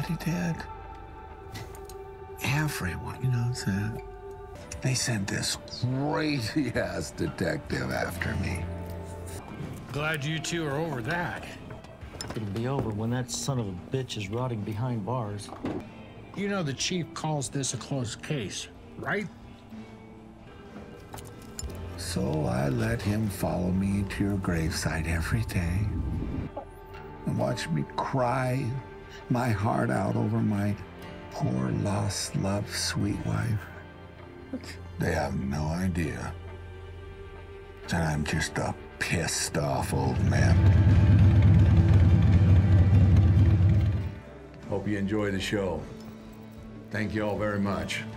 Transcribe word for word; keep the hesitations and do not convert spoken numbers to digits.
Everybody did. Everyone, you know, said. They sent this crazy-ass detective after me. Glad you two are over that. It'll be over when that son of a bitch is rotting behind bars. You know the chief calls this a closed case, right? So I let him follow me to your gravesite every day and watch me cry my heart out over my poor, lost, loved, sweet wife. They have no idea that I'm just a pissed off old man. Hope you enjoy the show. Thank you all very much.